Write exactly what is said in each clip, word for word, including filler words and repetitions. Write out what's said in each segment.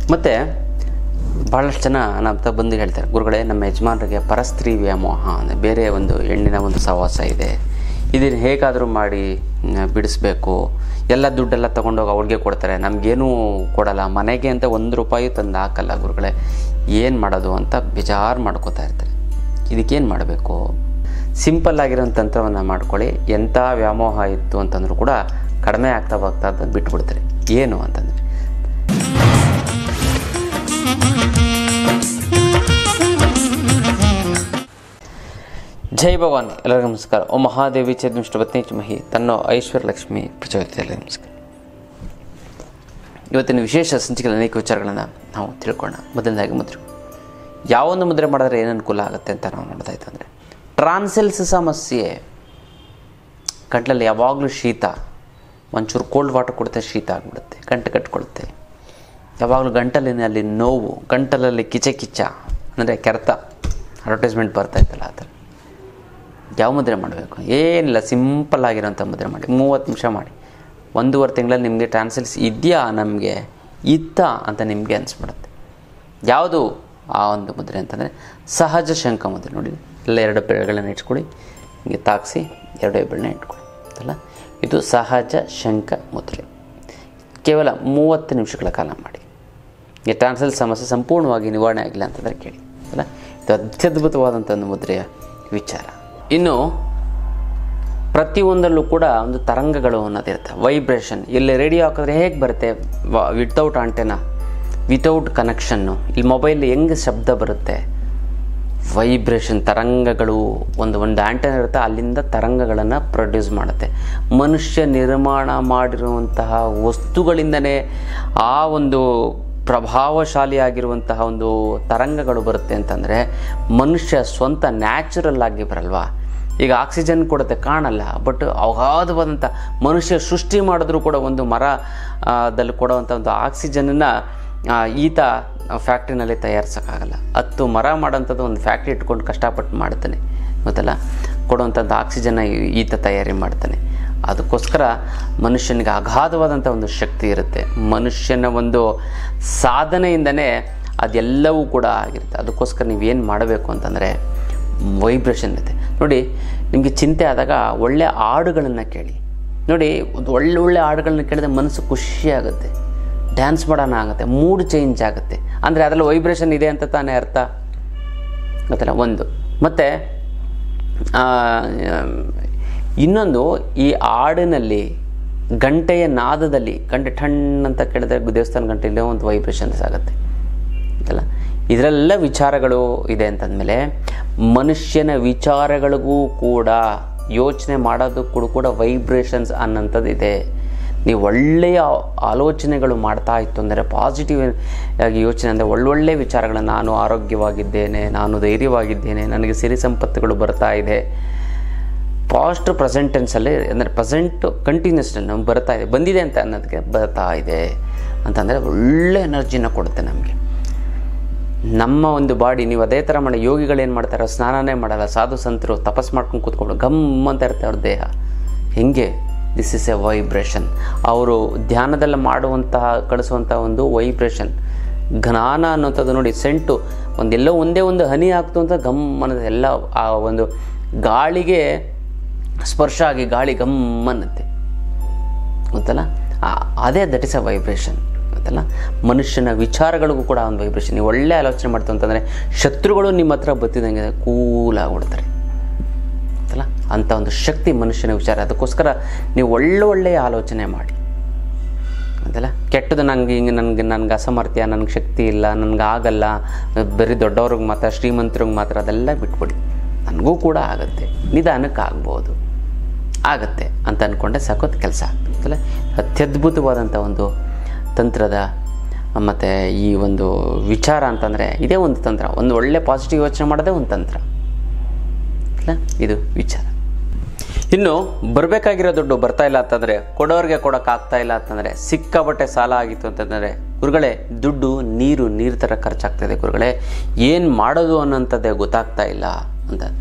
ಮತ್ತು ಭಾಳಷ್ಟು ಜನ ನಮ್ಮ ಬಂದು ಹೇಳ್ತಾರೆ, ಗುರುಗಳೇ ನಮ್ಮ ಯಜಮಾನರಿಗೆ ಪರಸ್ತ್ರೀ ವ್ಯಾಮೋಹ ಅಂದರೆ ಬೇರೆ ಒಂದು ಹೆಣ್ಣಿನ ಒಂದು ಸಹವಾಸ ಇದೆ, ಇದನ್ನು ಹೇಗಾದರೂ ಮಾಡಿ ಬಿಡಿಸ್ಬೇಕು, ಎಲ್ಲ ದುಡ್ಡೆಲ್ಲ ತೊಗೊಂಡೋಗಿ ಅವ್ರಿಗೆ ಕೊಡ್ತಾರೆ, ನಮಗೇನೂ ಕೊಡಲ್ಲ, ಮನೆಗೆ ಅಂತ ಒಂದು ರೂಪಾಯಿ ತಂದು ಹಾಕಲ್ಲ ಗುರುಗಳೇ, ಏನು ಮಾಡೋದು ಅಂತ ಬೇಜಾರು ಮಾಡ್ಕೋತಾ ಇರ್ತಾರೆ. ಇದಕ್ಕೇನು ಮಾಡಬೇಕು? ಸಿಂಪಲ್ ಆಗಿರೋ ತಂತ್ರವನ್ನು ಮಾಡ್ಕೊಳ್ಳಿ. ಎಂಥ ವ್ಯಾಮೋಹ ಇತ್ತು ಅಂತಂದ್ರೂ ಕೂಡ ಕಡಿಮೆ ಆಗ್ತಾ ಹೋಗ್ತಾ ಅಂತ ಬಿಟ್ಬಿಡ್ತಾರೆ. ಏನು ಅಂತಂದರೆ, ಜೈ ಭಗವಾನ್. ಎಲ್ಲರಿಗೂ ನಮಸ್ಕಾರ. ಓ ಮಹಾದೇವಿ ಚೇದ್ಮಿಷ್ಟಪತ್ನಿ ಮಹಿ ತನ್ನೋ ಐಶ್ವರ್ಯ ಲಕ್ಷ್ಮಿ ಪ್ರಚೋದಿತ. ಎಲ್ಲರಿಗೂ ನಮಸ್ಕಾರ. ಇವತ್ತಿನ ವಿಶೇಷ ಸಂಚಿಕೆಯಲ್ಲಿ ಅನೇಕ ವಿಚಾರಗಳನ್ನು ನಾವು ತಿಳ್ಕೊಳ್ಳೋಣ. ಮೊದಲನೇದಾಗಿ ಮುದ್ರೆ, ಯಾವೊಂದು ಮುದ್ರೆ ಮಾಡಿದ್ರೆ ಏನು ಅನುಕೂಲ ಆಗುತ್ತೆ ಅಂತ ನಾವು ನೋಡ್ತಾ ಇತ್ತು ಅಂದರೆ, ಟ್ರಾನ್ಸಿಲ್ಸ್ ಸಮಸ್ಯೆ, ಗಂಟಲಲ್ಲಿ ಯಾವಾಗಲೂ ಶೀತ, ಒಂಚೂರು ಕೋಲ್ಡ್ ವಾಟರ್ ಕೊಡುತ್ತೆ ಶೀತ ಆಗಿಬಿಡುತ್ತೆ, ಗಂಟು ಕಟ್ಕೊಳುತ್ತೆ, ಯಾವಾಗಲೂ ಗಂಟಲಿನಲ್ಲಿ ನೋವು, ಗಂಟಲಲ್ಲಿ ಕಿಚ ಕಿಚ್ಚ ಅಂದರೆ ಕೆರೆತ, ಅಡ್ವರ್ಟೈಸ್ಮೆಂಟ್ ಬರ್ತಾ ಇತ್ತಲ್ಲ ಆ ಥರ. ಯಾವ ಮುದ್ರೆ ಮಾಡಬೇಕು? ಏನಿಲ್ಲ, ಸಿಂಪಲ್ ಆಗಿರೋಂಥ ಮುದ್ರೆ ಮಾಡಿ. ಮೂವತ್ತು ನಿಮಿಷ ಮಾಡಿ. ಒಂದೂವರೆ ತಿಂಗಳಲ್ಲಿ ನಿಮಗೆ ಟ್ರಾನ್ಸಿಲ್ಸ್ ಇದೆಯಾ ನಮಗೆ ಇತ್ತ ಅಂತ ನಿಮಗೆ ಅನಿಸ್ಬಿಡುತ್ತೆ. ಯಾವುದು ಆ ಒಂದು ಮುದ್ರೆ ಅಂತಂದರೆ ಸಹಜ ಶಂಖ ಮುದ್ರೆ. ನೋಡಿ, ಎಲ್ಲ ಎರಡು ಬೆರಳುಗಳನ್ನ ಇಟ್ಕೊಳ್ಳಿ, ಹಿಂಗೆ ತಾಗಿಸಿ ಎರಡು ಬೆರಳನ್ನ ಇಟ್ಕೊಳ್ಳಿ ಅಲ್ಲ. ಇದು ಸಹಜ ಶಂಖ ಮುದ್ರೆ. ಕೇವಲ ಮೂವತ್ತು ನಿಮಿಷಗಳ ಕಾಲ ಮಾಡಿ. ಈ ಟ್ರಾನ್ಸಿಲ್ ಸಮಸ್ಯೆ ಸಂಪೂರ್ಣವಾಗಿ ನಿವಾರಣೆ ಆಗಿಲ್ಲ ಅಂತಂದರೆ ಕೇಳಿ ಅಲ್ಲ. ಇದು ಅತ್ಯದ್ಭುತವಾದಂಥ ಒಂದು ಮುದ್ರೆಯ ವಿಚಾರ. ಇನ್ನು ಪ್ರತಿಯೊಂದರಲ್ಲೂ ಕೂಡ ಒಂದು ತರಂಗಗಳು ಅನ್ನೋದಿರುತ್ತೆ, ವೈಬ್ರೇಷನ್. ಇಲ್ಲಿ ರೇಡಿಯೋ ಹಾಕಿದ್ರೆ ಹೇಗೆ ಬರುತ್ತೆ ವಿತೌಟ್ ಆಂಟೆನಾ, ವಿತೌಟ್ ಕನೆಕ್ಷನ್ನು? ಇಲ್ಲಿ ಮೊಬೈಲ್ ಹೆಂಗೆ ಶಬ್ದ ಬರುತ್ತೆ? ವೈಬ್ರೇಷನ್, ತರಂಗಗಳು. ಒಂದು ಒಂದು ಆ್ಯಂಟೆನಾ ಇರುತ್ತೆ, ಅಲ್ಲಿಂದ ತರಂಗಗಳನ್ನು ಪ್ರೊಡ್ಯೂಸ್ ಮಾಡುತ್ತೆ. ಮನುಷ್ಯ ನಿರ್ಮಾಣ ಮಾಡಿರುವಂತಹ ವಸ್ತುಗಳಿಂದನೇ ಆ ಒಂದು ಪ್ರಭಾವಶಾಲಿಯಾಗಿರುವಂತಹ ಒಂದು ತರಂಗಗಳು ಬರುತ್ತೆ ಅಂತಂದರೆ, ಮನುಷ್ಯ ಸ್ವಂತ ನ್ಯಾಚುರಲ್ ಆಗಿ ಬರಲ್ವಾ? ಈಗ ಆಕ್ಸಿಜನ್ ಕೊಡುತ್ತೆ, ಕಾಣಲ್ಲ, ಬಟ್ ಅಗಾಧವಾದಂಥ ಮನುಷ್ಯ ಸೃಷ್ಟಿ ಮಾಡಿದ್ರೂ ಕೂಡ ಒಂದು ಮರದಲ್ಲಿ ಕೊಡುವಂಥ ಒಂದು ಆಕ್ಸಿಜನನ್ನು ಈತ ಫ್ಯಾಕ್ಟ್ರಿನಲ್ಲಿ ತಯಾರಿಸೋಕ್ಕಾಗಲ್ಲ. ಹತ್ತು ಮರ ಮಾಡೋಂಥದ್ದು ಒಂದು ಫ್ಯಾಕ್ಟ್ರಿ ಇಟ್ಕೊಂಡು ಕಷ್ಟಪಟ್ಟು ಮಾಡ್ತಾನೆ ಗೊತ್ತಲ್ಲ, ಕೊಡುವಂಥದ್ದು ಆಕ್ಸಿಜನ್ನ ಈತ ತಯಾರಿ ಮಾಡ್ತಾನೆ. ಅದಕ್ಕೋಸ್ಕರ ಮನುಷ್ಯನಿಗೆ ಅಗಾಧವಾದಂಥ ಒಂದು ಶಕ್ತಿ ಇರುತ್ತೆ. ಮನುಷ್ಯನ ಒಂದು ಸಾಧನೆಯಿಂದನೇ ಅದೆಲ್ಲವೂ ಕೂಡ ಆಗಿರುತ್ತೆ. ಅದಕ್ಕೋಸ್ಕರ ನೀವೇನು ಮಾಡಬೇಕು ಅಂತಂದರೆ, ವೈಬ್ರೇಷನ್ ಇರುತ್ತೆ. ನೋಡಿ, ನಿಮಗೆ ಚಿಂತೆ ಆದಾಗ ಒಳ್ಳೆ ಹಾಡುಗಳನ್ನು ಕೇಳಿ. ನೋಡಿ, ಒಂದು ಒಳ್ಳೆ ಒಳ್ಳೆ ಹಾಡುಗಳನ್ನ ಕೇಳಿದ್ರೆ ಮನಸ್ಸು ಖುಷಿಯಾಗುತ್ತೆ, ಡ್ಯಾನ್ಸ್ ಮಾಡೋಣ ಆಗುತ್ತೆ, ಮೂಡ್ ಚೇಂಜ್ ಆಗುತ್ತೆ. ಅಂದರೆ ಅದರಲ್ಲಿ ವೈಬ್ರೇಷನ್ ಇದೆ ಅಂತ ತಾನೇ ಅರ್ಥ ಗೊತ್ತಲ್ಲ ಒಂದು. ಮತ್ತು ಇನ್ನೊಂದು, ಈ ಹಾಡಿನಲ್ಲಿ ಗಂಟೆಯ ನಾದದಲ್ಲಿ ಗಂಟೆ ಠಣ್ ಅಂತ ಕೇಳಿದ್ರೆ ದೇವಸ್ಥಾನ ಗಂಟೆಯಲ್ಲೇ ಒಂದು ವೈಬ್ರೇಷನ್ಸ್ ಆಗುತ್ತೆ ಅಲ್ಲ. ಇದರೆಲ್ಲ ವಿಚಾರಗಳು ಇದೆ ಅಂತಂದಮೇಲೆ ಮನುಷ್ಯನ ವಿಚಾರಗಳಿಗೂ ಕೂಡ ಯೋಚನೆ ಮಾಡೋದಕ್ಕೂ ಕೂಡ ವೈಬ್ರೇಷನ್ಸ್ ಅನ್ನೋಂಥದ್ದು ಇದೆ. ನೀವು ಒಳ್ಳೆಯ ಆಲೋಚನೆಗಳು ಮಾಡ್ತಾ ಇತ್ತು ಅಂದರೆ, ಪಾಸಿಟಿವ್ ಆಗಿ ಯೋಚನೆ ಅಂದರೆ ಒಳ್ಳೊಳ್ಳೆ ವಿಚಾರಗಳನ್ನು, ನಾನು ಆರೋಗ್ಯವಾಗಿದ್ದೇನೆ, ನಾನು ಧೈರ್ಯವಾಗಿದ್ದೇನೆ, ನನಗೆ ಸಿರಿ ಸಂಪತ್ತುಗಳು ಬರ್ತಾ ಇದೆ, ಪಾಸ್ಟ್ ಪ್ರೆಸೆಂಟ್ ಟೆನ್ಸಲ್ಲಿ ಅಂದರೆ ಪ್ರೆಸೆಂಟ್ ಕಂಟಿನ್ಯೂಸ್ ನಮ್ಗೆ ಬರ್ತಾ ಇದೆ, ಬಂದಿದೆ ಅಂತ ಅನ್ನೋದಕ್ಕೆ ಬರ್ತಾ ಇದೆ ಅಂತಂದರೆ ಒಳ್ಳೆ ಎನರ್ಜಿನ ಕೊಡುತ್ತೆ ನಮಗೆ. ನಮ್ಮ ಒಂದು ಬಾಡಿ, ನೀವು ಅದೇ ಥರ ಮಾಡಿ. ಯೋಗಿಗಳೇನು ಮಾಡ್ತಾರೆ, ಸ್ನಾನನೇ ಮಾಡಲ್ಲ, ಸಾಧು ಸಂತರು ತಪಸ್ ಮಾಡ್ಕೊಂಡು ಕೂತ್ಕೊಂಡು ಗಮ್ ಅಂತ ಇರುತ್ತೆ ಅವ್ರ ದೇಹ. ಹೆಂಗೆ? This is a vibration. ಅವರು ಧ್ಯಾನದಲ್ಲಿ ಮಾಡುವಂತಹ ಕಳಿಸುವಂಥ ಒಂದು ವೈಬ್ರೇಷನ್. ಜ್ಞಾನ ಅನ್ನೋಂಥದ್ದು ನೋಡಿ, ಸೆಂಟು ಒಂದೆಲ್ಲೋ ಒಂದೇ ಒಂದು ಹನಿ ಆಗ್ತು ಅಂತ ಗಮ್ ಅನ್ನೋದು ಎಲ್ಲ ಆ ಒಂದು ಗಾಳಿಗೆ ಸ್ಪರ್ಶ ಆಗಿ ಗಾಳಿ ಗಮ್ ಅನ್ನತ್ತೆ ಗೊತ್ತಲ್ಲ. ಅದೇ ದಟ್ ಇಸ್ ಅ ವೈಬ್ರೇಷನ್ ಗೊತ್ತಲ್ಲ. ಮನುಷ್ಯನ ವಿಚಾರಗಳಿಗೂ ಕೂಡ ಒಂದು ವೈಬ್ರೇಷನ್. ನೀವು ಒಳ್ಳೆ ಆಲೋಚನೆ ಮಾಡ್ತೀವಿ ಅಂತಂದರೆ ಶತ್ರುಗಳು ನಿಮ್ಮ ಹತ್ರ ಬತ್ತಿದಂಗೆ ಕೂಲ್ ಆಗಿಬಿಡ್ತಾರೆ ಗೊತ್ತಲ್ಲ. ಅಂಥ ಒಂದು ಶಕ್ತಿ ಮನುಷ್ಯನ ವಿಚಾರ. ಅದಕ್ಕೋಸ್ಕರ ನೀವು ಒಳ್ಳೆ ಒಳ್ಳೆಯ ಆಲೋಚನೆ ಮಾಡಿ ಅಂತಲ್ಲ. ಕೆಟ್ಟದ್ದು ನನಗೆ ಹಿಂಗೆ ನನಗೆ ನನಗೆ ಅಸಮರ್ಥ್ಯ, ನನಗೆ ಶಕ್ತಿ ಇಲ್ಲ, ನನಗೆ ಆಗಲ್ಲ, ಬರೀ ದೊಡ್ಡವ್ರಿಗೆ ಮಾತ್ರ, ಶ್ರೀಮಂತರಿಗೆ ಮಾತ್ರ, ಅದೆಲ್ಲ ಬಿಟ್ಬಿಡಿ. ನನಗೂ ಕೂಡ ಆಗುತ್ತೆ, ನಿಧಾನಕ್ಕೆ ಆಗ್ಬೋದು, ಆಗತ್ತೆ ಅಂತ ಅಂದ್ಕೊಂಡೆ ಸಾಕೋದು ಕೆಲಸ ಆಗ್ತಲ್ಲ. ಅತ್ಯದ್ಭುತವಾದಂಥ ಒಂದು ತಂತ್ರದ ಮತ್ತು ಈ ಒಂದು ವಿಚಾರ ಅಂತಂದರೆ ಇದೇ ಒಂದು ತಂತ್ರ. ಒಂದು ಒಳ್ಳೆ ಪಾಸಿಟಿವ್ ಯೋಚನೆ ಮಾಡೋದೇ ಒಂದು ತಂತ್ರ ಅಲ್ಲ. ಇದು ವಿಚಾರ. ಇನ್ನು ಬರಬೇಕಾಗಿರೋ ದುಡ್ಡು ಬರ್ತಾ ಇಲ್ಲ ಅಂತಂದರೆ, ಕೊಡೋರಿಗೆ ಕೊಡೋಕ್ಕಾಗ್ತಾ ಇಲ್ಲ ಅಂತಂದರೆ, ಸಿಕ್ಕಾಬಟ್ಟೆ ಸಾಲ ಆಗಿತ್ತು ಅಂತಂದರೆ, ಗುರುಗಳೇ ದುಡ್ಡು ನೀರು ನೀರು ಥರ ಖರ್ಚಾಗ್ತಾಯಿದೆ ಗುರುಗಳೇ, ಏನು ಮಾಡೋದು ಅನ್ನೋಂಥದ್ದೇ ಗೊತ್ತಾಗ್ತಾ ಇಲ್ಲ ಅಂತ.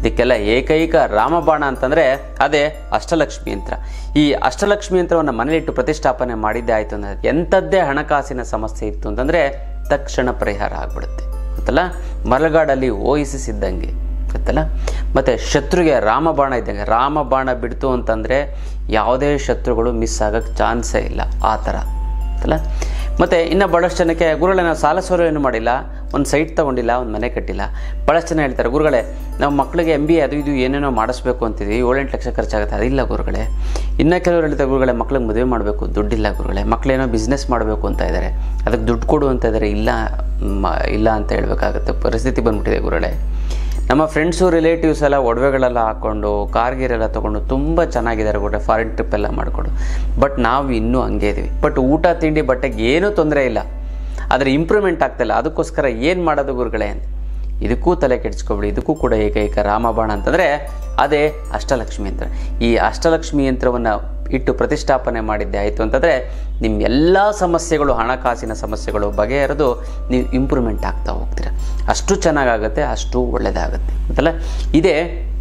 ಇದಕ್ಕೆಲ್ಲ ಏಕೈಕ ರಾಮಬಾಣ ಅಂತಂದರೆ ಅದೇ ಅಷ್ಟಲಕ್ಷ್ಮಿ ಯಂತ್ರ. ಈ ಅಷ್ಟಲಕ್ಷ್ಮಿ ಯಂತ್ರವನ್ನು ಮನೇಲಿಟ್ಟು ಪ್ರತಿಷ್ಠಾಪನೆ ಮಾಡಿದ್ದೆ ಆಯಿತು ಅಂದರೆ ಎಂಥದ್ದೇ ಹಣಕಾಸಿನ ಸಮಸ್ಯೆ ಇತ್ತು ಅಂತಂದರೆ ತಕ್ಷಣ ಪರಿಹಾರ ಆಗಿಬಿಡುತ್ತೆ ಗೊತ್ತಲ್ಲ. ಮರಗಾಡಲ್ಲಿ ಓಯಿಸಿದ್ದಂಗೆ ಗೊತ್ತಲ್ಲ. ಮತ್ತು ಶತ್ರುಗೆ ರಾಮಬಾಣ ಇದ್ದಂಗೆ, ರಾಮಬಾಣ ಬಿಡ್ತು ಅಂತಂದರೆ ಯಾವುದೇ ಶತ್ರುಗಳು ಮಿಸ್ ಆಗೋಕ್ಕೆ ಚಾನ್ಸೇ ಇಲ್ಲ ಆ ಥರ ಗೊತ್ತಲ್ಲ. ಮತ್ತು ಇನ್ನು ಭಾಳಷ್ಟು ಜನಕ್ಕೆ ಗುರುಗಳೇ ನಾವು ಸಾಲ ಸೋಲು ಏನು ಮಾಡಿಲ್ಲ, ಒಂದು ಸೈಟ್ ತೊಗೊಂಡಿಲ್ಲ, ಒಂದು ಮನೆ ಕಟ್ಟಿಲ್ಲ. ಭಾಳಷ್ಟು ಜನ ಹೇಳ್ತಾರೆ ಗುರುಗಳೇ ನಾವು ಮಕ್ಕಳಿಗೆ ಎಮ್ ಬಿ ಎ ಅದು ಇದು ಏನೇನೋ ಮಾಡಿಸ್ಬೇಕು ಅಂತಿದ್ವಿ, ಏಳೆಂಟು ಲಕ್ಷ ಖರ್ಚಾಗುತ್ತೆ. ಅದಿಲ್ಲ ಗುರುಗಳೇ. ಇನ್ನು ಕೆಲವರು ಹೇಳ್ತಾರೆ ಗುರುಗಳೇ ಮಕ್ಳಿಗೆ ಮದುವೆ ಮಾಡಬೇಕು, ದುಡ್ಡಿಲ್ಲ ಗುರುಗಳೇ. ಮಕ್ಕಳೇನೋ ಬಿಸ್ನೆಸ್ ಮಾಡಬೇಕು ಅಂತ ಇದ್ದಾರೆ, ಅದಕ್ಕೆ ದುಡ್ಡು ಕೊಡು ಅಂತ ಇದ್ದಾರೆ, ಇಲ್ಲ ಇಲ್ಲ ಅಂತ ಹೇಳಬೇಕಾಗುತ್ತೆ. ಪರಿಸ್ಥಿತಿ ಬಂದ್ಬಿಟ್ಟಿದೆ ಗುರುಗಳೇ. ನಮ್ಮ ಫ್ರೆಂಡ್ಸು ರಿಲೇಟಿವ್ಸ್ ಎಲ್ಲ ಒಡವೆಗಳೆಲ್ಲ ಹಾಕ್ಕೊಂಡು ಕಾರ್ಗಿರೆಲ್ಲ ತೊಗೊಂಡು ತುಂಬ ಚೆನ್ನಾಗಿದ್ದಾರೆ ಗುರುಗಳೇ, ಫಾರಿನ್ ಟ್ರಿಪ್ ಎಲ್ಲ ಮಾಡಿಕೊಂಡು. ಬಟ್ ನಾವು ಇನ್ನೂ ಹಂಗೆ ಇದ್ದೀವಿ. ಬಟ್ ಊಟ ತಿಂಡಿ ಬಟ್ಟೆಗೆ ಏನೂ ತೊಂದರೆ ಇಲ್ಲ, ಆದರೆ ಇಂಪ್ರೂವ್ಮೆಂಟ್ ಆಗ್ತಾಯಿಲ್ಲ. ಅದಕ್ಕೋಸ್ಕರ ಏನು ಮಾಡೋದು ಗುರುಗಳೇ? ಇದಕ್ಕೂ ತಲೆ ಕೆಡಿಸ್ಕೊಬಿಡಿ. ಇದಕ್ಕೂ ಕೂಡ ಏಕೈಕ ರಾಮಬಾಣ ಅಂತಂದರೆ ಅದೇ ಅಷ್ಟಲಕ್ಷ್ಮಿ ಯಂತ್ರ. ಈ ಅಷ್ಟಲಕ್ಷ್ಮಿ ಯಂತ್ರವನ್ನು ಇಟ್ಟು ಪ್ರತಿಷ್ಠಾಪನೆ ಮಾಡಿದ್ದೆ ಆಯಿತು ಅಂತಂದರೆ ನಿಮ್ಮ ಎಲ್ಲ ಸಮಸ್ಯೆಗಳು, ಹಣಕಾಸಿನ ಸಮಸ್ಯೆಗಳು ಬಗೆಹರಿದು ನೀವು ಇಂಪ್ರೂವ್ಮೆಂಟ್ ಆಗ್ತಾ ಹೋಗ್ತೀರ. ಅಷ್ಟು ಚೆನ್ನಾಗಾಗುತ್ತೆ, ಅಷ್ಟು ಒಳ್ಳೆಯದಾಗುತ್ತೆ ಅಂತಲ್ಲ. ಇದೇ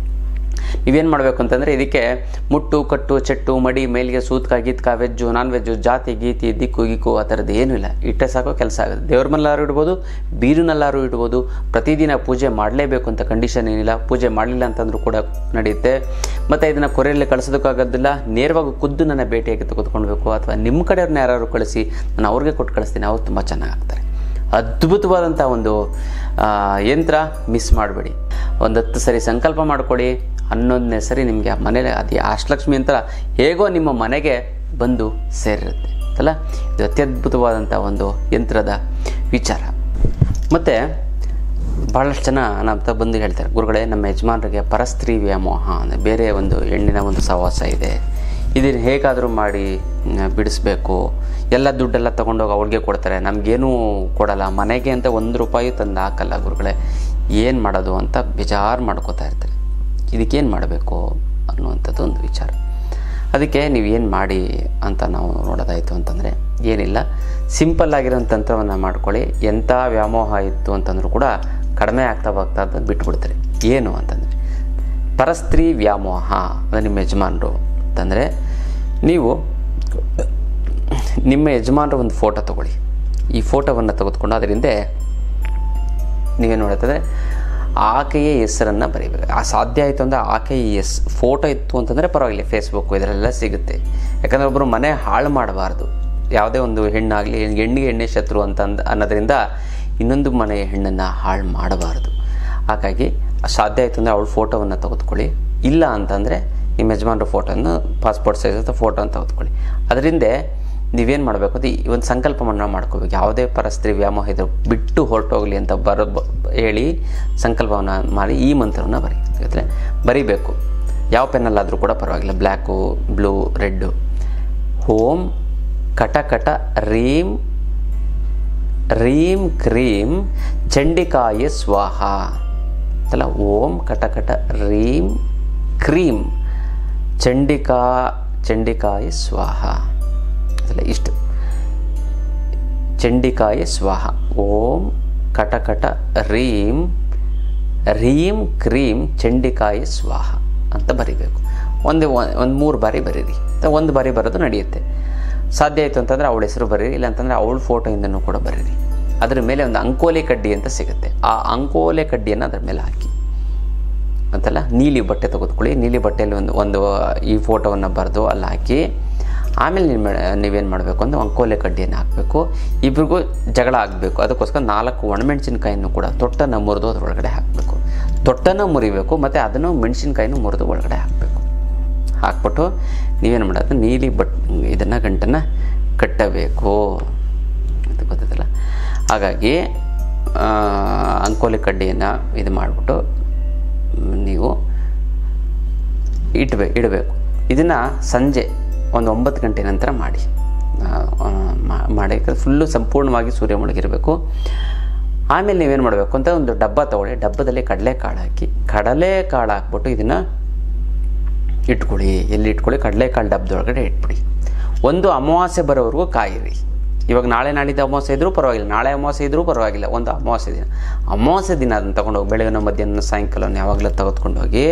ನೀವೇನು ಮಾಡಬೇಕು ಅಂತಂದರೆ ಇದಕ್ಕೆ ಮುಟ್ಟು ಕಟ್ಟು ಚೆಟ್ಟು ಮಡಿ ಮೇಲಿಗೆ ಸೂತ್ಕ ಗೀತ್ಕ ವೆಜ್ಜು ನಾನ್ ವೆಜ್ಜು ಜಾತಿ ಗೀತಿ ದಿಕ್ಕು ಗಿಕ್ಕು ಆ ಥರದ್ದು ಏನೂ ಇಲ್ಲ. ಇಟ್ಟೆ ಸಾಕೋ ಕೆಲಸ ಆಗುತ್ತೆ. ದೇವ್ರ ಮನೆಲ್ಲಾರು ಇಡ್ಬೋದು, ಬೀರಿನಲ್ಲಾರು ಇಡ್ಬೋದು. ಪ್ರತಿದಿನ ಪೂಜೆ ಮಾಡಲೇಬೇಕು ಅಂತ ಕಂಡೀಷನ್ ಏನಿಲ್ಲ. ಪೂಜೆ ಮಾಡಲಿಲ್ಲ ಅಂತಂದ್ರೂ ಕೂಡ ನಡೆಯುತ್ತೆ. ಮತ್ತು ಇದನ್ನು ಕೊರೆಯಲ್ಲಿ ಕಳಿಸೋದಕ್ಕಾಗೋದಿಲ್ಲ. ನೇರವಾಗಿ ಖುದ್ದು ನನ್ನ ಭೇಟಿಯಾಗಿ ತೆಗೆದುಕೊಳ್ಬೇಕು, ಅಥವಾ ನಿಮ್ಮ ಕಡೆಯವ್ರನ್ನ ಯಾರು ಕಳಿಸಿ ನಾನು ಅವ್ರಿಗೆ ಕೊಟ್ಟು ಕಳಿಸ್ತೀನಿ, ಅವ್ರು ತುಂಬ ಚೆನ್ನಾಗಾಗ್ತಾರೆ. ಅದ್ಭುತವಾದಂಥ ಒಂದು ಯಂತ್ರ, ಮಿಸ್ ಮಾಡಬೇಡಿ. ಒಂದು ಹತ್ತು ಸರಿ ಸಂಕಲ್ಪ ಮಾಡಿಕೊಡಿ, ಹನ್ನೊಂದನೇ ಸರಿ ನಿಮಗೆ ಆ ಮನೇಲಿ ಅದು ಅಷ್ಟಲಕ್ಷ್ಮಿ ಯಂತ್ರ ಹೇಗೋ ನಿಮ್ಮ ಮನೆಗೆ ಬಂದು ಸೇರಿರುತ್ತೆ ಅಲ್ಲ. ಇದು ಅತ್ಯದ್ಭುತವಾದಂಥ ಒಂದು ಯಂತ್ರದ ವಿಚಾರ. ಮತ್ತು ಭಾಳಷ್ಟು ಜನ ನಮ್ಮ ಬಂದು ಹೇಳ್ತಾರೆ ಗುರುಗಳೇ ನಮ್ಮ ಯಜಮಾನರಿಗೆ ಪರಸ್ತ್ರೀ ವ್ಯಾಮೋಹ ಅಂದರೆ ಬೇರೆ ಒಂದು ಹೆಣ್ಣಿನ ಒಂದು ಸಹವಾಸ ಇದೆ, ಇದನ್ನು ಹೇಗಾದರೂ ಮಾಡಿ ಬಿಡಿಸ್ಬೇಕು. ಎಲ್ಲ ದುಡ್ಡೆಲ್ಲ ತೊಗೊಂಡೋಗಿ ಅವ್ರಿಗೆ ಕೊಡ್ತಾರೆ, ನಮಗೇನೂ ಕೊಡಲ್ಲ, ಮನೆಗೆ ಅಂತ ಒಂದು ರೂಪಾಯಿ ತಂದು ಹಾಕಲ್ಲ ಗುರುಗಳೇ, ಏನು ಮಾಡೋದು ಅಂತ ಬೇಜಾರು ಮಾಡ್ಕೋತಾ ಇರ್ತಾರೆ. ಇದಕ್ಕೇನು ಮಾಡಬೇಕು ಅನ್ನುವಂಥದ್ದು ಒಂದು ವಿಚಾರ. ಅದಕ್ಕೆ ನೀವು ಏನು ಮಾಡಿ ಅಂತ ನಾವು ನೋಡೋದಾಯಿತು ಅಂತಂದರೆ ಏನಿಲ್ಲ, ಸಿಂಪಲ್ಲಾಗಿರೋ ತಂತ್ರವನ್ನು ಮಾಡ್ಕೊಳ್ಳಿ. ಎಂಥ ವ್ಯಾಮೋಹ ಇತ್ತು ಅಂತಂದ್ರೂ ಕೂಡ ಕಡಿಮೆ ಆಗ್ತಾ ಹೋಗ್ತಾ ಅಂತ ಬಿಟ್ಬಿಡ್ತಾರೆ. ಏನು ಅಂತಂದರೆ ಪರಸ್ತ್ರೀ ವ್ಯಾಮೋಹ ಅಂದರೆ ನಿಮ್ಮ ಯಜಮಾನರು ಅಂತಂದರೆ ನೀವು ನಿಮ್ಮ ಯಜಮಾನರ ಒಂದು ಫೋಟೋ ತೊಗೊಳ್ಳಿ. ಈ ಫೋಟೋವನ್ನು ತೆಗೆದುಕೊಂಡು ಅದರಿಂದ ನೀವೇನು ನೋಡುತ್ತದೆ ಆಕೆಯ ಹೆಸರನ್ನು ಬರೀಬೇಕು. ಆ ಸಾಧ್ಯ ಆಯಿತು ಅಂದರೆ ಆಕೆಯ ಎಸ್ ಫೋಟೋ ಇತ್ತು ಅಂತಂದರೆ ಪರವಾಗಿಲ್ಲ, ಫೇಸ್ಬುಕ್ಕು ಇದರಲ್ಲೆಲ್ಲ ಸಿಗುತ್ತೆ. ಯಾಕಂದರೆ ಒಬ್ಬರು ಮನೆ ಹಾಳು ಮಾಡಬಾರ್ದು. ಯಾವುದೇ ಒಂದು ಹೆಣ್ಣಾಗಲಿ, ಹೆಣ್ಣಿಗೆ ಹೆಣ್ಣೆ ಶತ್ರು ಅಂತ ಅನ್ನೋದರಿಂದ ಇನ್ನೊಂದು ಮನೆಯ ಹೆಣ್ಣನ್ನು ಹಾಳು ಮಾಡಬಾರ್ದು. ಹಾಗಾಗಿ ಸಾಧ್ಯ ಆಯಿತು ಅಂದರೆ ಅವಳ ಫೋಟೋವನ್ನು ತೆಗೆದುಕೊಳ್ಳಿ. ಇಲ್ಲ ಅಂತಂದರೆ ನಿಮ್ಮ ಯಜಮಾನ್ರ ಫೋಟೋನ್ನು ಪಾಸ್ಪೋರ್ಟ್ ಸೈಜ್ ಅಥವಾ ಫೋಟೋನ ತೆಗೆದುಕೊಳ್ಳಿ. ಅದರಿಂದ ನೀವೇನು ಮಾಡಬೇಕು ಅದು ಈ ಒಂದು ಸಂಕಲ್ಪವನ್ನು ಮಾಡ್ಕೋಬೇಕು. ಯಾವುದೇ ಪರಸ್ತ್ರೀ ವ್ಯಾಮೋಹ ಇದು ಬಿಟ್ಟು ಹೊರಟೋಗಲಿ ಅಂತ ಬರ ಹೇಳಿ ಸಂಕಲ್ಪವನ್ನು ಮಾಡಿ ಈ ಮಂತ್ರವನ್ನು ಬರೀ ಅಂದರೆ ಬರೀಬೇಕು. ಯಾವ ಪೆನ್ನಲ್ಲಾದರೂ ಕೂಡ ಪರವಾಗಿಲ್ಲ, ಬ್ಲ್ಯಾಕು, ಬ್ಲೂ, ರೆಡ್ಡು. ಓಂ ಕಟ ಕಟ ರೀಂ ರೀಂ ಕ್ರೀಂ ಚಂಡಿಕಾಯ ಸ್ವಾಹ ಅಂತಲ್ಲ. ಓಂ ಕಟ ಕಟ ರೀಂ ಕ್ರೀಂ ಚಂಡಿಕಾ ಚಂಡಿಕಾಯ ಸ್ವಾಹ ಅಲ್ಲ. ಇಷ್ಟು ಚಂಡಿಕಾಯ ಸ್ವಾಹ. ಓಂ ಕಟ ಕಟ ರೀಂ ರೀಂ ಕ್ರೀಂ ಚಂಡಿಕಾಯ ಸ್ವಾಹ ಅಂತ ಬರೀಬೇಕು. ಒಂದು ಒಂದು ಮೂರು ಬಾರಿ ಬರೀರಿ. ಒಂದು ಬಾರಿ ಬರೋದು ನಡೆಯುತ್ತೆ. ಸಾಧ್ಯ ಆಯಿತು ಅಂತಂದರೆ ಅವಳ ಹೆಸರು ಬರೀರಿ, ಇಲ್ಲ ಅಂತಂದರೆ ಅವಳ ಫೋಟೋಯಿಂದನೂ ಕೂಡ ಬರೀರಿ. ಅದರ ಮೇಲೆ ಒಂದು ಅಂಕೋಲೆ ಕಡ್ಡಿ ಅಂತ ಸಿಗುತ್ತೆ, ಆ ಅಂಕೋಲೆ ಕಡ್ಡಿಯನ್ನು ಅದರ ಮೇಲೆ ಹಾಕಿ ಅಂತಲ್ಲ. ನೀಲಿ ಬಟ್ಟೆ ತೆಗೆದುಕೊಳ್ಳಿ. ನೀಲಿ ಬಟ್ಟೆಯಲ್ಲಿ ಒಂದು ಒಂದು ಈ ಫೋಟೋವನ್ನು ಬರೆದು ಅಲ್ಲಿ ಹಾಕಿ ಆಮೇಲೆ ನಿಮ್ಮ ನೀವೇನು ಮಾಡಬೇಕು ಅಂದರೆ ಅಂಕೋಲೆ ಕಡ್ಡಿಯನ್ನು ಹಾಕಬೇಕು. ಇಬ್ರಿಗೂ ಜಗಳ ಆಗಬೇಕು. ಅದಕ್ಕೋಸ್ಕರ ನಾಲ್ಕು ಒಣಮೆಣಸಿನ್ಕಾಯಿನೂ ಕೂಡ ತೊಟ್ಟನ್ನು ಮುರಿದು ಅದರೊಳಗಡೆ ಹಾಕಬೇಕು. ತೊಟ್ಟನ್ನು ಮುರಿಬೇಕು ಮತ್ತು ಅದನ್ನು ಮೆಣಸಿನ್ಕಾಯಿನೂ ಮುರಿದು ಒಳಗಡೆ ಹಾಕಬೇಕು. ಹಾಕ್ಬಿಟ್ಟು ನೀವೇನು ಮಾಡೋದು ನೀಲಿ ಬಟ್ ಇದನ್ನು ಗಂಟನ್ನು ಕಟ್ಟಬೇಕು ಅಂತ ಗೊತ್ತಲ್ಲ. ಹಾಗಾಗಿ ಅಂಕೋಲೆ ಕಡ್ಡಿಯನ್ನು ಇದು ಮಾಡಿಬಿಟ್ಟು ನೀವು ಇಟ್ಬೇ ಇಡಬೇಕು. ಇದನ್ನು ಸಂಜೆ ಒಂದು ಒಂಬತ್ತು ಗಂಟೆ ನಂತರ ಮಾಡಿ ಮಾಡಿ ಫುಲ್ಲು ಸಂಪೂರ್ಣವಾಗಿ ಸೂರ್ಯ ಮುಳುಗಿರಬೇಕು. ಆಮೇಲೆ ನೀವೇನು ಮಾಡಬೇಕು ಅಂತ ಒಂದು ಡಬ್ಬ ತೊಗೊಳ್ಳಿ. ಡಬ್ಬದಲ್ಲಿ ಕಡಲೆಕಾಳು ಹಾಕಿ ಕಡಲೆಕಾಳು ಹಾಕ್ಬಿಟ್ಟು ಇದನ್ನು ಇಟ್ಕೊಳ್ಳಿ. ಎಲ್ಲಿ ಇಟ್ಕೊಳ್ಳಿ? ಕಡಲೆಕಾಳು ಡಬ್ಬದೊಳಗಡೆ ಇಟ್ಬಿಡಿ. ಒಂದು ಅಮಾವಾಸ್ಯೆ ಬರೋವರೆಗೂ ಕಾಯಿರಿ. ಇವಾಗ ನಾಳೆ ನಾಡಿದ್ದು ಅಮಾವಾಸ್ಯೆ ಇದ್ದರೂ ಪರವಾಗಿಲ್ಲ, ನಾಳೆ ಅಮಾವಾಸ್ಯೆ ಇದ್ದರೂ ಪರವಾಗಿಲ್ಲ, ಒಂದು ಅಮಾವಾಸ್ಯೆ ದಿನ ಅಮಾವಾಸ್ಯೆ ದಿನ ಅದನ್ನು ತೊಗೊಂಡೋಗಿ ಬೆಳಗಿನ ಮಧ್ಯಾಹ್ನ ಸಾಯಂಕಾಲವನ್ನು ಯಾವಾಗಲೂ ತೆಗೆದುಕೊಂಡೋಗಿ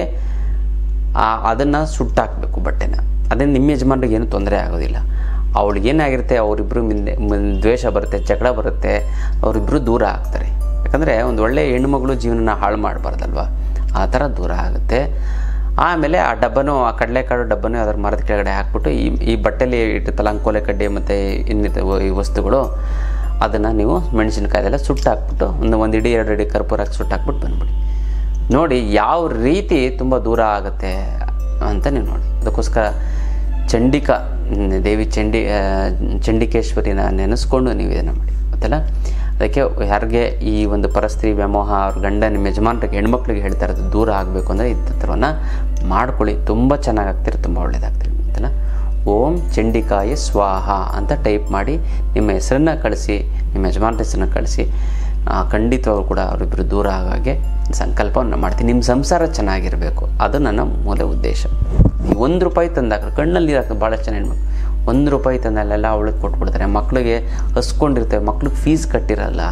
ಅದನ್ನು ಸುಟ್ಟಾಕಬೇಕು ಬಟ್ಟೆನ. ಅದೇನು ನಿಮ್ಮ ಯಜಮಾನ್ರಿಗೆ ಏನು ತೊಂದರೆ ಆಗೋದಿಲ್ಲ. ಅವಳಿಗೆ ಏನಾಗಿರುತ್ತೆ, ಅವರಿಬ್ಬರು ಮುಂದೆ ದ್ವೇಷ ಬರುತ್ತೆ, ಜಗಳ ಬರುತ್ತೆ, ಅವರಿಬ್ಬರು ದೂರ ಆಗ್ತಾರೆ. ಯಾಕಂದರೆ ಒಂದು ಒಳ್ಳೆಯ ಹೆಣ್ಣುಮಗಳು ಜೀವನನ ಹಾಳು ಮಾಡಬಾರ್ದಲ್ವ, ಆ ಥರ ದೂರ ಆಗುತ್ತೆ. ಆಮೇಲೆ ಆ ಡಬ್ಬನೂ, ಆ ಕಡಲೆಕಾಳು ಡಬ್ಬನೂ ಅದರ ಮರದ ಕೆಳಗಡೆ ಹಾಕ್ಬಿಟ್ಟು ಈ ಈ ಬಟ್ಟೆಲಿ ಇಟ್ಟಿರ್ತಲ್ಲ ಅಂಕೋಲೆ ಕಡ್ಡಿ ಮತ್ತು ಇನ್ನಿತ ಈ ವಸ್ತುಗಳು, ಅದನ್ನು ನೀವು ಮೆಣಸಿನಕಾಯ್ದೆಲ್ಲ ಸುಟ್ಟಾಕ್ಬಿಟ್ಟು ಒಂದು ಒಂದು ಇಡೀ ಎರಡು ಇಡೀ ಕರ್ಪೂರ ಹಾಕಿ ಸುಟ್ಟಾಕ್ಬಿಟ್ಟು ಬಂದ್ಬಿಡಿ. ನೋಡಿ ಯಾವ ರೀತಿ ತುಂಬ ದೂರ ಆಗುತ್ತೆ ಅಂತ ನೀವು ನೋಡಿ. ಅದಕ್ಕೋಸ್ಕರ ಚಂಡಿಕಾ ದೇವಿ ಚಂಡಿ ಚಂಡಿಕೇಶ್ವರಿನ ನೆನೆಸ್ಕೊಂಡು ನೀವು ಇದನ್ನು ಮಾಡಿ ಗೊತ್ತಲ್ಲ. ಅದಕ್ಕೆ ಯಾರಿಗೆ ಈ ಒಂದು ಪರಸ್ತ್ರೀ ವ್ಯಾಮೋಹ ಅವ್ರ ಗಂಡ ನಿಮ್ಮ ಯಜಮಾನ್ರಿಗೆ ಹೆಣ್ಮಕ್ಳಿಗೆ ಹೇಳ್ತಾ ಇರೋದು ದೂರ ಆಗಬೇಕು ಅಂದರೆ ಈ ತಂತ್ರವನ್ನು ಮಾಡ್ಕೊಳ್ಳಿ, ತುಂಬ ಚೆನ್ನಾಗಾಗ್ತೀರಿ, ತುಂಬ ಒಳ್ಳೆಯದಾಗ್ತೀರಿ ಅಂತಲ್ಲ. ಓಂ ಚಂಡಿಕಾಯ ಸ್ವಾಹ ಅಂತ ಟೈಪ್ ಮಾಡಿ ನಿಮ್ಮ ಹೆಸರನ್ನು ಕಳಿಸಿ, ನಿಮ್ಮ ಯಜಮಾನ್ರ ಹೆಸರನ್ನ ಕಳಿಸಿ, ಖಂಡಿತವಾಗೂ ಕೂಡ ಅವರಿಬ್ಬರು ದೂರ ಆಗಾಗೆ ಸಂಕಲ್ಪವನ್ನು ಮಾಡ್ತೀನಿ. ನಿಮ್ಮ ಸಂಸಾರ ಚೆನ್ನಾಗಿರಬೇಕು, ಅದು ನನ್ನ ಮೂಲ ಉದ್ದೇಶ. ನೀವು ಒಂದು ರೂಪಾಯಿ ತಂದಾಗ ಕಣ್ಣಲ್ಲಿ ಇರೋದು ಭಾಳ ಜನ ಹೆಣ್ಮಕ್ಳು ಒಂದು ರೂಪಾಯಿ ತಂದಲ್ಲೆಲ್ಲ ಅವಳಿಗೆ ಕೊಟ್ಬಿಡ್ತಾರೆ. ಮಕ್ಕಳಿಗೆ ಹಸ್ಕೊಂಡಿರ್ತೇವೆ, ಮಕ್ಳಿಗೆ ಫೀಸ್ ಕಟ್ಟಿರಲ್ಲ,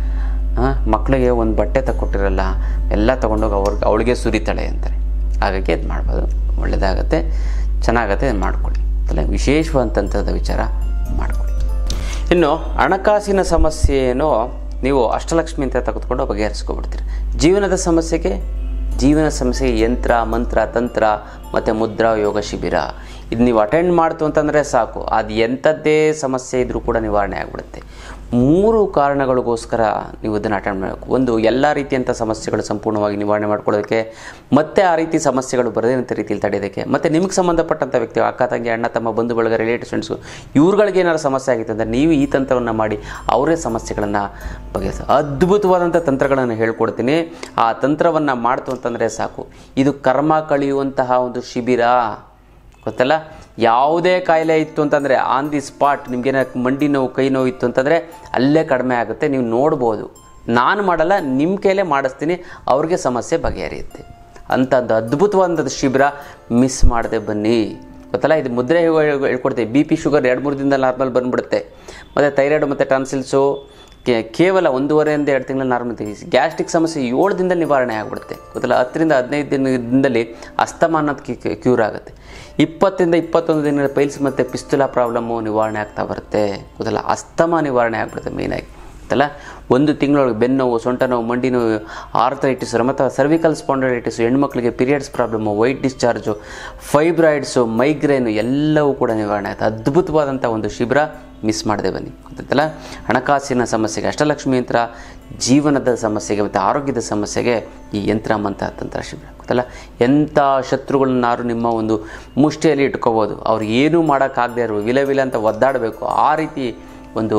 ಮಕ್ಕಳಿಗೆ ಒಂದು ಬಟ್ಟೆ ತಗೊಟ್ಟಿರಲ್ಲ, ಎಲ್ಲ ತೊಗೊಂಡೋಗಿ ಅವ್ರಿಗೆ ಅವಳಿಗೆ ಸುರಿತಾಳೆ ಅಂತಾರೆ. ಹಾಗಾಗಿ ಅದು ಮಾಡ್ಬೋದು, ಒಳ್ಳೆಯದಾಗತ್ತೆ, ಚೆನ್ನಾಗತ್ತೆ, ಅದು ಮಾಡ್ಕೊಳ್ಳಿ. ಅಲ್ಲ ವಿಶೇಷವಾದಂಥದ್ದು ವಿಚಾರ ಮಾಡ್ಕೊಳ್ಳಿ. ಇನ್ನು ಹಣಕಾಸಿನ ಸಮಸ್ಯೆಯನ್ನು ನೀವು ಅಷ್ಟಲಕ್ಷ್ಮಿ ಅಂತ ತೆಗೆದುಕೊಂಡು ಬಗೆಹರಿಸ್ಕೊಬಿಡ್ತೀರಿ. ಜೀವನದ ಸಮಸ್ಯೆಗೆ ಜೀವನ ಸಮಸ್ಯೆಗೆ ಯಂತ್ರ ಮಂತ್ರ ತಂತ್ರ ಮತ್ತು ಮುದ್ರಾ ಯೋಗ ಶಿಬಿರ ಇದು ನೀವು ಅಟೆಂಡ್ ಮಾಡ್ತು ಅಂತಂದರೆ ಸಾಕು, ಅದು ಎಂಥದ್ದೇ ಸಮಸ್ಯೆ ಇದ್ದರೂ ಕೂಡ ನಿವಾರಣೆ ಆಗಿಬಿಡುತ್ತೆ. ಮೂರು ಕಾರಣಗಳಿಗೋಸ್ಕರ ನೀವು ಇದನ್ನು ಅಟೆಂಡ್ ಮಾಡಬೇಕು. ಒಂದು, ಎಲ್ಲ ರೀತಿಯಂಥ ಸಮಸ್ಯೆಗಳು ಸಂಪೂರ್ಣವಾಗಿ ನಿವಾರಣೆ ಮಾಡ್ಕೊಳ್ಳೋದಕ್ಕೆ, ಮತ್ತು ಆ ರೀತಿ ಸಮಸ್ಯೆಗಳು ಬರದಂಥ ರೀತಿಯಲ್ಲಿ ತಡೆಯೋದಕ್ಕೆ, ಮತ್ತು ನಿಮಗೆ ಸಂಬಂಧಪಟ್ಟಂಥ ವ್ಯಕ್ತಿ, ಅಕ್ಕ ತಂಗಿ ಅಣ್ಣ ತಮ್ಮ ಬಂಧು ಬಳಗ ರಿಲೇಟಿವ್ ಫ್ರೆಂಡ್ಸು ಇವ್ರುಗಳಿಗೆ ಏನಾದ್ರು ಸಮಸ್ಯೆ ಆಗಿತ್ತು ಅಂದರೆ ನೀವು ಈ ತಂತ್ರವನ್ನು ಮಾಡಿ ಅವರೇ ಸಮಸ್ಯೆಗಳನ್ನು ಬಗೆಹರಿಸ ಅದ್ಭುತವಾದಂಥ ತಂತ್ರಗಳನ್ನು ಹೇಳ್ಕೊಡ್ತೀನಿ. ಆ ತಂತ್ರವನ್ನು ಮಾಡ್ತು ಅಂತಂದರೆ ಸಾಕು. ಇದು ಕರ್ಮ ಕಳೆಯುವಂತಹ ಒಂದು ಶಿಬಿರ ಗೊತ್ತಲ್ಲ. ಯಾವುದೇ ಕಾಯಿಲೆ ಇತ್ತು ಅಂತಂದರೆ ಆನ್ ದಿ ಸ್ಪಾಟ್ ನಿಮಗೇನ ಮಂಡಿ ನೋವು ಕೈ ನೋವು ಇತ್ತು ಅಂತಂದರೆ ಅಲ್ಲೇ ಕಡಿಮೆ ಆಗುತ್ತೆ. ನೀವು ನೋಡ್ಬೋದು, ನಾನು ಮಾಡಲ್ಲ, ನಿಮ್ಮ ಕೈಲೇ ಮಾಡಿಸ್ತೀನಿ, ಅವ್ರಿಗೆ ಸಮಸ್ಯೆ ಬಗೆಹರಿಯುತ್ತೆ. ಅಂಥದ್ದು ಅದ್ಭುತವಾದಂಥದ್ದು ಶಿಬಿರ ಮಿಸ್ ಮಾಡದೆ ಬನ್ನಿ ಗೊತ್ತಲ್ಲ. ಇದು ಮುದ್ರೆ ಹೇಳ್ಕೊಡ್ತೀವಿ. ಬಿ ಪಿ ಶುಗರ್ ಎರಡು ಮೂರು ದಿನದಲ್ಲಿ ನಾರ್ಮಲ್ ಬಂದುಬಿಡುತ್ತೆ. ಮತ್ತು ಥೈರಾಯ್ಡ್ ಮತ್ತು ಟಾನ್ಸಿಲ್ಸು ಕೇವಲ ಒಂದೂವರೆಯಿಂದ ಎರಡು ತಿಂಗಳ ನಾರ್ಮಲ್. ಗ್ಯಾಸ್ಟ್ರಿಕ್ ಸಮಸ್ಯೆ ಏಳು ದಿನದಲ್ಲಿ ನಿವಾರಣೆ ಆಗಿಬಿಡುತ್ತೆ ಗೊತ್ತಲ್ಲ. ಹತ್ತರಿಂದ ಹದಿನೈದು ದಿನದಲ್ಲಿ ಅಸ್ತಮ ಅನ್ನೋದು ಕ್ಯೂರ್ ಆಗುತ್ತೆ. ಇಪ್ಪತ್ತರಿಂದ ಇಪ್ಪತ್ತೊಂದು ದಿನದ ಪೈಲ್ಸ್ ಮತ್ತು ಪಿಸ್ತುಲಾ ಪ್ರಾಬ್ಲಮ್ಮು ನಿವಾರಣೆ ಆಗ್ತಾ ಬರುತ್ತೆ ಗೊತ್ತಲ್ಲ. ಅಸ್ತಮ ನಿವಾರಣೆ ಆಗಿಬಿಡುತ್ತೆ ಮೇಯ್ನಾಗಿ ಗೊತ್ತಲ್ಲ. ಒಂದು ತಿಂಗಳೊಳಗೆ ಬೆನ್ನೋವು, ಸೊಂಟ ನೋವು, ಮಂಡಿ ನೋವು, ಆರ್ಥರೈಟಿಸ್ ಮತ್ತು ಸರ್ವಿಕಲ್ ಸ್ಪಾಂಡಲೈಟಿಸು, ಹೆಣ್ಮಕ್ಳಿಗೆ periods problem, white discharge, fibroids, migraine ಎಲ್ಲವೂ ಕೂಡ ನಿವಾರಣೆ ಆಗುತ್ತೆ. ಅದ್ಭುತವಾದಂಥ ಒಂದು ಶಿಬಿರ ಮಿಸ್ ಮಾಡದೆ ಬನ್ನಿ ಗೊತ್ತಲ್ಲ. ಹಣಕಾಸಿನ ಸಮಸ್ಯೆಗೆ ಅಷ್ಟಲಕ್ಷ್ಮಿ ಯಂತ್ರ, ಜೀವನದ ಸಮಸ್ಯೆಗೆ ಮತ್ತು ಆರೋಗ್ಯದ ಸಮಸ್ಯೆಗೆ ಈ ಯಂತ್ರ ಮಂತ್ರ ತಂತ್ರ ಶಿಬಿರ ಗೊತ್ತಲ್ಲ. ಎಂಥ ಶತ್ರುಗಳನ್ನಾರು ನಿಮ್ಮ ಒಂದು ಮುಷ್ಟಿಯಲ್ಲಿ ಇಟ್ಕೋಬೋದು, ಅವ್ರು ಏನೂ ಮಾಡೋಕ್ಕಾಗದೇ ಇರೋ ವಿಲ ವಿಲ ಅಂತ ಒದ್ದಾಡಬೇಕು, ಆ ರೀತಿ ಒಂದು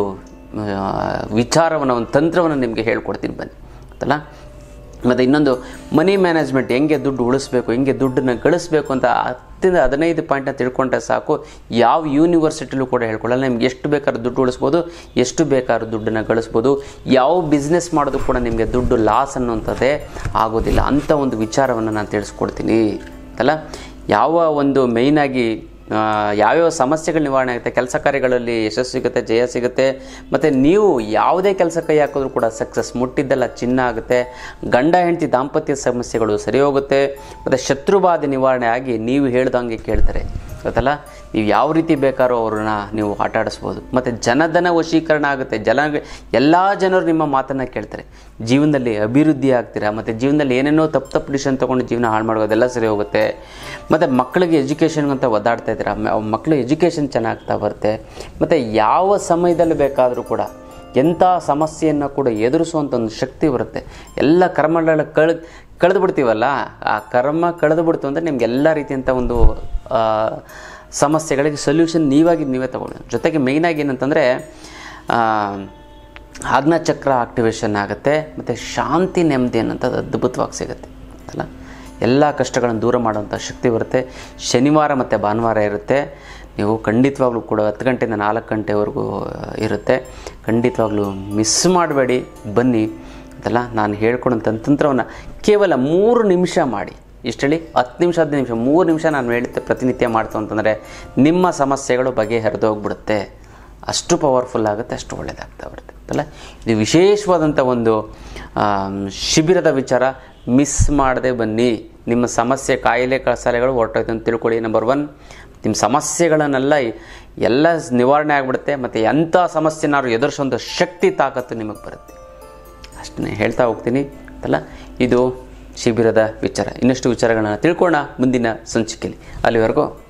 ವಿಚಾರವನ್ನು, ಒಂದು ತಂತ್ರವನ್ನು ನಿಮಗೆ ಹೇಳ್ಕೊಡ್ತೀನಿ ಬನ್ನಿ ಗೊತ್ತಲ್ಲ. ಮತ್ತು ಇನ್ನೊಂದು ಮನಿ ಮ್ಯಾನೇಜ್ಮೆಂಟ್, ಹೆಂಗೆ ದುಡ್ಡು ಉಳಿಸ್ಬೇಕು, ಹೆಂಗೆ ದುಡ್ಡನ್ನು ಗಳಿಸ್ಬೇಕು ಅಂತ ಹತ್ತರಿಂದ ಹದಿನೈದು ಪಾಯಿಂಟ್ನ ತಿಳ್ಕೊಂಡ್ರೆ ಸಾಕು. ಯಾವ ಯೂನಿವರ್ಸಿಟಿಲೂ ಕೂಡ ಹೇಳ್ಕೊಳ್ಳಲ್ಲ. ನಿಮ್ಗೆ ಎಷ್ಟು ಬೇಕಾದ್ರೂ ದುಡ್ಡು ಉಳಿಸ್ಬೋದು, ಎಷ್ಟು ಬೇಕಾದ್ರೂ ದುಡ್ಡನ್ನು ಗಳಿಸ್ಬೋದು. ಯಾವ ಬಿಸ್ನೆಸ್ ಮಾಡೋದು ಕೂಡ ನಿಮಗೆ ದುಡ್ಡು ಲಾಸ್ ಅನ್ನುವಂಥದ್ದೇ ಆಗೋದಿಲ್ಲ. ಅಂಥ ಒಂದು ವಿಚಾರವನ್ನು ನಾನು ತಿಳಿಸ್ಕೊಡ್ತೀನಿ ಅಲ್ಲ. ಯಾವ ಒಂದು ಮೇಯ್ನಾಗಿ ಯಾವ್ಯಾವ ಸಮಸ್ಯೆಗಳು ನಿವಾರಣೆ ಆಗುತ್ತೆ, ಕೆಲಸ ಕಾರ್ಯಗಳಲ್ಲಿ ಯಶಸ್ಸು ಸಿಗುತ್ತೆ, ಜಯ ಸಿಗುತ್ತೆ, ಮತ್ತು ನೀವು ಯಾವುದೇ ಕೆಲಸ ಕೈ ಹಾಕಿದ್ರೂ ಕೂಡ ಸಕ್ಸಸ್, ಮುಟ್ಟಿದ್ದೆಲ್ಲ ಚಿನ್ನ ಆಗುತ್ತೆ. ಗಂಡ ಹೆಂಡತಿ ದಾಂಪತ್ಯ ಸಮಸ್ಯೆಗಳು ಸರಿ ಹೋಗುತ್ತೆ, ಮತ್ತು ಶತ್ರುಬಾಧೆ ನಿವಾರಣೆ ಆಗಿ ನೀವು ಹೇಳ್ದಂಗೆ ಕೇಳ್ತಾರೆ ಗೊತ್ತಲ್ಲ. ನೀವು ಯಾವ ರೀತಿ ಬೇಕಾದ್ರೂ ಅವ್ರನ್ನ ನೀವು ಆಟ ಆಡಿಸ್ಬೋದು. ಮತ್ತು ಜನಧನ ವಶೀಕರಣ ಆಗುತ್ತೆ. ಜನ ಎಲ್ಲ ಜನರು ನಿಮ್ಮ ಮಾತನ್ನು ಕೇಳ್ತಾರೆ. ಜೀವನದಲ್ಲಿ ಅಭಿವೃದ್ಧಿ ಆಗ್ತೀರಾ, ಮತ್ತು ಜೀವನದಲ್ಲಿ ಏನೇನೋ ತಪ್ಪು ತಪ್ಪು ಡಿಸಿಷನ್ ತೊಗೊಂಡು ಜೀವನ ಹಾಳು ಮಾಡೋದೆಲ್ಲ ಸರಿ ಹೋಗುತ್ತೆ. ಮತ್ತು ಮಕ್ಕಳಿಗೆ ಎಜುಕೇಷನ್ಗಂತ ಒದ್ದಾಡ್ತಾ ಇದ್ದೀರಾ, ಮಕ್ಕಳು ಎಜುಕೇಷನ್ ಚೆನ್ನಾಗ್ತಾ ಬರುತ್ತೆ. ಮತ್ತು ಯಾವ ಸಮಯದಲ್ಲಿ ಬೇಕಾದರೂ ಕೂಡ ಎಂಥ ಸಮಸ್ಯೆಯನ್ನು ಕೂಡ ಎದುರಿಸುವಂಥ ಒಂದು ಶಕ್ತಿ ಬರುತ್ತೆ. ಎಲ್ಲ ಕರ್ಮಗಳ ಕಳ್ ಕಳೆದು ಬಿಡ್ತೀವಲ್ಲ, ಆ ಕರ್ಮ ಕಳೆದು ಬಿಡ್ತು ಅಂದರೆ ನಿಮ್ಗೆ ಎಲ್ಲ ರೀತಿಯಂಥ ಒಂದು ಸಮಸ್ಯೆಗಳಿಗೆ ಸೊಲ್ಯೂಷನ್ ನೀವಾಗಿ ನೀವೇ ತಗೊಳ್ಳಿ. ಜೊತೆಗೆ ಮೇಯ್ನಾಗಿ ಏನಂತಂದರೆ ಆಜ್ಞಾಚಕ್ರ ಆಕ್ಟಿವೇಶನ್ ಆಗುತ್ತೆ, ಮತ್ತು ಶಾಂತಿ ನೆಮ್ಮದಿ ಅನ್ನೋಂಥದ್ದು ಅದ್ಭುತವಾಗಿ ಸಿಗುತ್ತೆ ಅಲ್ಲ. ಎಲ್ಲ ಕಷ್ಟಗಳನ್ನು ದೂರ ಮಾಡುವಂಥ ಶಕ್ತಿ ಬರುತ್ತೆ. ಶನಿವಾರ ಮತ್ತು ಭಾನುವಾರ ಇರುತ್ತೆ. ನೀವು ಖಂಡಿತವಾಗ್ಲೂ ಕೂಡ ಹತ್ತು ಗಂಟೆಯಿಂದ ನಾಲ್ಕು ಗಂಟೆವರೆಗೂ ಇರುತ್ತೆ. ಖಂಡಿತವಾಗ್ಲೂ ಮಿಸ್ ಮಾಡಬೇಡಿ, ಬನ್ನಿ ಅದಲ್ಲ. ನಾನು ಹೇಳ್ಕೊಡೋಂಥ ತಂತ್ರವನ್ನು ಕೇವಲ ಮೂರು ನಿಮಿಷ ಮಾಡಿ, ಇಷ್ಟೇಳಿ ಹತ್ತು ನಿಮಿಷ ಹದಿನೈದು ನಿಮಿಷ ಮೂರು ನಿಮಿಷ ನಾನು ಹೇಳುತ್ತೆ ಪ್ರತಿನಿತ್ಯ ಮಾಡ್ತು ಅಂತಂದರೆ ನಿಮ್ಮ ಸಮಸ್ಯೆಗಳು ಬಗೆಹರಿದು ಹೋಗ್ಬಿಡುತ್ತೆ. ಅಷ್ಟು ಪವರ್ಫುಲ್ ಆಗುತ್ತೆ, ಅಷ್ಟು ಒಳ್ಳೆಯದಾಗ್ತಾ ಬರುತ್ತೆ ಅಲ್ಲ. ಇದು ವಿಶೇಷವಾದಂಥ ಒಂದು ಶಿಬಿರದ ವಿಚಾರ. ಮಿಸ್ ಮಾಡದೆ ಬನ್ನಿ. ನಿಮ್ಮ ಸಮಸ್ಯೆ, ಕಾಯಿಲೆ ಕಸಾಲೆಗಳು ಹೊರಟೋಯ್ತು ಅಂತ ತಿಳ್ಕೊಳ್ಳಿ. ನಂಬರ್ ಒನ್, ನಿಮ್ಮ ಸಮಸ್ಯೆಗಳನ್ನೆಲ್ಲ ಎಲ್ಲ ನಿವಾರಣೆ ಆಗಿಬಿಡುತ್ತೆ. ಮತ್ತು ಎಂಥ ಸಮಸ್ಯೆನಾದ್ರು ಎದುರಿಸೋಂಥ ಶಕ್ತಿ, ತಾಕತ್ತು ನಿಮಗೆ ಬರುತ್ತೆ. ಅಷ್ಟನ್ನೇ ಹೇಳ್ತಾ ಹೋಗ್ತೀನಿ ಅಲ್ಲ. ಇದು ಶಿಬಿರದ ವಿಚಾರ. ಇನ್ನಷ್ಟು ವಿಚಾರಗಳನ್ನ ತಿಳ್ಕೊಳ್ಳೋಣ ಮುಂದಿನ ಸಂಚಿಕೆಯಲ್ಲಿ. ಅಲ್ಲಿವರೆಗೂ